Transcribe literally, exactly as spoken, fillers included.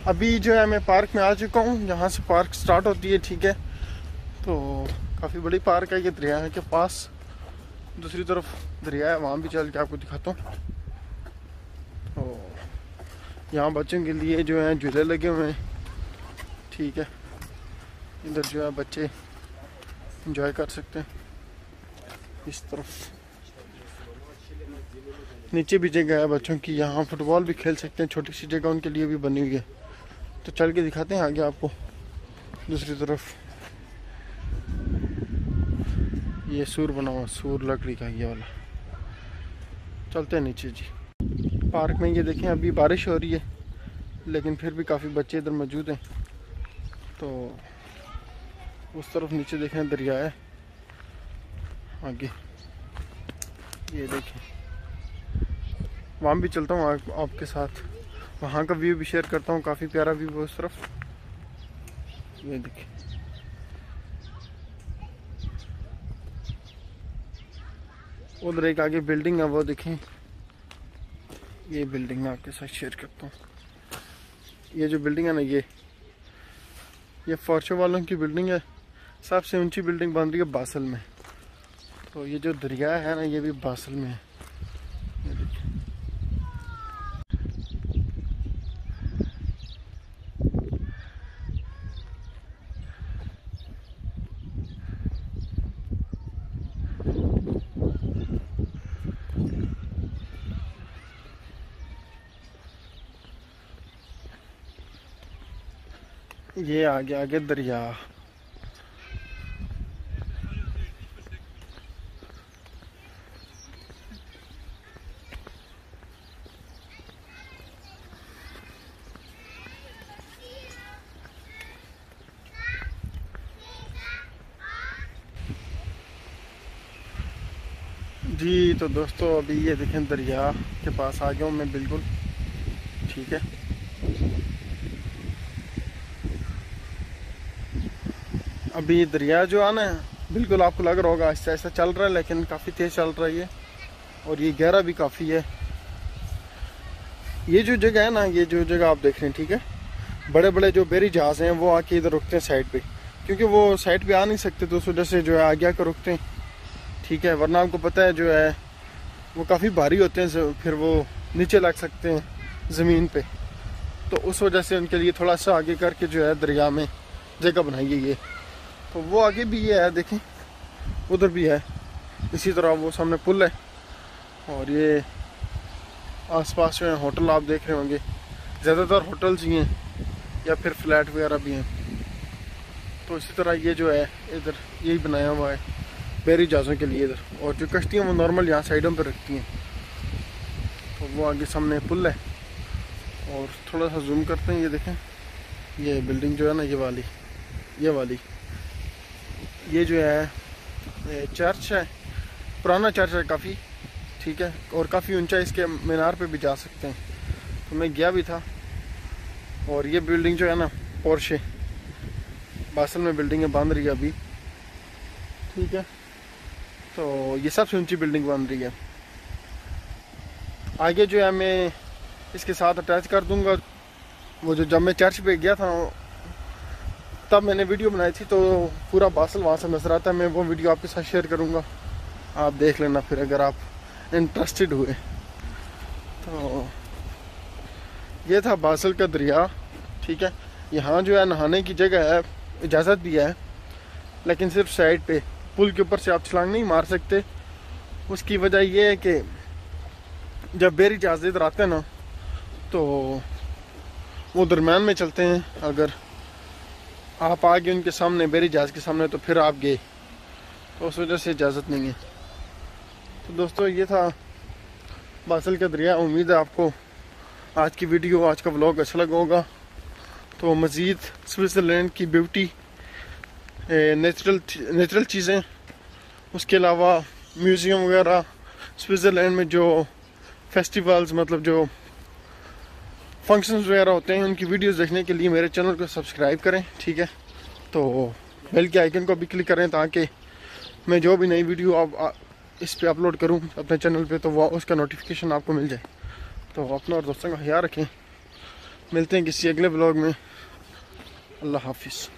अभी जो है मैं पार्क में आ चुका हूँ, यहाँ से पार्क स्टार्ट होती है, ठीक है। तो काफ़ी बड़ी पार्क है, ये दरिया के पास, दूसरी तरफ दरिया है, वहाँ भी चल के आपको दिखाता हूँ। तो यहाँ बच्चों के लिए जो है झूले लगे हुए हैं, ठीक है। इधर जो है बच्चे एंजॉय कर सकते हैं। इस तरफ नीचे भी जगह है बच्चों की, यहाँ फुटबॉल भी खेल सकते हैं, छोटी सी जगह उनके लिए भी बनी हुई है। तो चल के दिखाते हैं आगे आपको। दूसरी तरफ ये सूर बना हुआ, सूर लकड़ी का ये वाला। चलते हैं नीचे जी। पार्क में ये देखें अभी बारिश हो रही है, लेकिन फिर भी काफ़ी बच्चे इधर मौजूद हैं। तो उस तरफ नीचे देखें दरिया है आगे, ये देखें। वहाँ भी चलता हूँ आप, आपके साथ, वहाँ का व्यू भी शेयर करता हूँ। काफ़ी प्यारा व्यू है उस तरफ, ये देखिए। उधर एक आगे बिल्डिंग है, वो देखें, ये बिल्डिंग मैं आपके साथ शेयर करता हूँ। ये जो बिल्डिंग है ना, ये ये फॉर्चो वालों की बिल्डिंग है। सबसे ऊंची बिल्डिंग बन रही है बासल में। तो ये जो दरिया है ना, ये भी बासल में है, ये देखिए। ये आगे आगे दरिया। जी तो दोस्तों अभी ये देखें दरिया के पास आ गया हूँ मैं बिल्कुल, ठीक है। अभी दरिया जो है ना, बिल्कुल आपको लग रहा होगा ऐसा ऐसा चल रहा है, लेकिन काफ़ी तेज़ चल रहा है ये, और ये गहरा भी काफ़ी है। ये जो जगह है ना, ये जो जगह आप देख रहे हैं, ठीक है, बड़े बड़े जो बेरी जहाज़ हैं वो आके इधर रुकते हैं साइड पे, क्योंकि वो साइड पे आ नहीं सकते, तो उस वजह से जो है आगे आकर रुकते हैं, ठीक है। वरना आपको पता है जो है वो काफ़ी भारी होते हैं, फिर वो नीचे लग सकते हैं ज़मीन पे। तो उस वजह से उनके लिए थोड़ा सा आगे करके जो है दरिया में जगह बनाई गई है। तो वो आगे भी ये है, देखें, उधर भी है। इसी तरह वो सामने पुल है, और ये आसपास जो है होटल आप देख रहे होंगे, ज़्यादातर होटल्स ही हैं या फिर फ्लैट वगैरह भी हैं। तो इसी तरह ये जो है इधर यही बनाया हुआ है बेरी जहाज़ों के लिए इधर, और जो कश्तियाँ वो नॉर्मल यहाँ साइडों पर रखती हैं। तो वो आगे सामने पुल है, और थोड़ा सा जूम करते हैं, ये देखें, ये बिल्डिंग जो है ना, ये वाली ये वाली ये जो है ये चर्च है, पुराना चर्च है काफ़ी, ठीक है, और काफ़ी ऊंचा, इसके मीनार पे भी जा सकते हैं। तो मैं गया भी था। और ये बिल्डिंग जो है ना, पोर्शे बासल में बिल्डिंग है, बन रही है अभी, ठीक है। तो ये सबसे ऊंची बिल्डिंग बन रही है। आगे जो है मैं इसके साथ अटैच कर दूंगा वो जो, जब मैं चर्च पे गया था तब मैंने वीडियो बनाई थी, तो पूरा बासल वहाँ से नजर आता है। मैं वो वीडियो आपके साथ शेयर करूँगा, आप देख लेना फिर अगर आप इंटरेस्टेड हुए। तो ये था बासल का दरिया, ठीक है। यहाँ जो है नहाने की जगह है, इजाज़त भी है, लेकिन सिर्फ साइड पे, पुल के ऊपर से आप छलांग नहीं मार सकते। उसकी वजह ये है कि जब बेरी जहाज़ इधर आते हैं ना, तो वो दरम्यान में चलते हैं। अगर आप आगे उनके सामने, बेरी जहाज़ के सामने, तो फिर आप गए, तो उस वजह से इजाज़त नहीं है। तो दोस्तों ये था बासल का दरिया। उम्मीद है आपको आज की वीडियो, आज का व्लॉग अच्छा लगा होगा। तो मज़ीद स्विट्ज़रलैंड की ब्यूटी, नेचुरल नेचुरल चीज़ें, उसके अलावा म्यूज़ियम वगैरह, स्विट्ज़रलैंड में जो फेस्टिवल्स, मतलब जो फंक्शंस वगैरह होते हैं, उनकी वीडियोस देखने के लिए मेरे चैनल को सब्सक्राइब करें, ठीक है। तो बेल के आइकन को भी क्लिक करें, ताकि मैं जो भी नई वीडियो आप इस पे अपलोड करूं अपने चैनल पे, तो वो उसका नोटिफिकेशन आपको मिल जाए। तो अपना और दोस्तों का ख्याल रखें। मिलते हैं किसी अगले ब्लॉग में। अल्लाह हाफिज़।